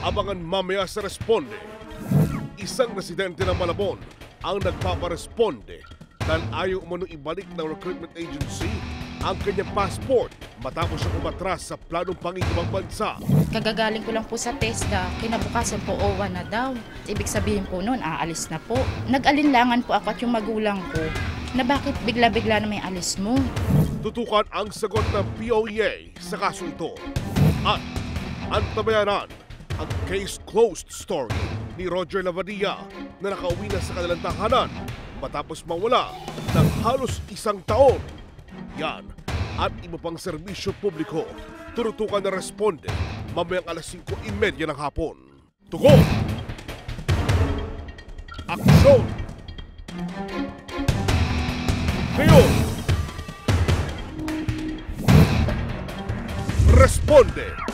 Abangan mamaya sa Responde. Isang residente ng Malabon ang nagpaparesponde dahil ayaw umanong ibalik ng recruitment agency ang kanyang passport matapos siyang umatras sa planong pangingibang bansa. Kagagaling ko lang po sa TESDA, kinabukasan po OWA na daw. Ibig sabihin po noon, aalis na po. Nag-alinlangan po ako at yung magulang ko na bakit bigla-bigla na may alis mo. Tutukan ang sagot ng POEA sa kaso ito. At antabayanan ang case closed story ni Roger Lavadilla na nakauwi na sa kanilang tahanan matapos mawala ng halos 1 taon. Yan at iba pang serbisyo publiko. Turutukan na Responde mamayang alas 5:30 ng hapon. Tugon! Aksyon! Ngayon! Responde!